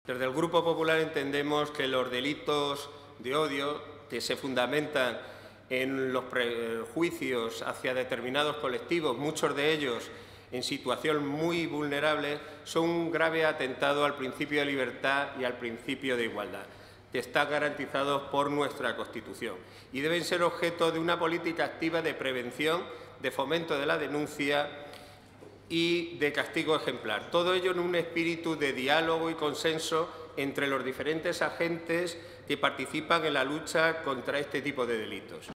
Desde el Grupo Popular entendemos que los delitos de odio que se fundamentan en los prejuicios hacia determinados colectivos, muchos de ellos en situación muy vulnerable, son un grave atentado al principio de libertad y al principio de igualdad, que están garantizados por nuestra Constitución y deben ser objeto de una política activa de prevención, de fomento de la denuncia y de castigo ejemplar. Todo ello en un espíritu de diálogo y consenso entre los diferentes agentes que participan en la lucha contra este tipo de delitos.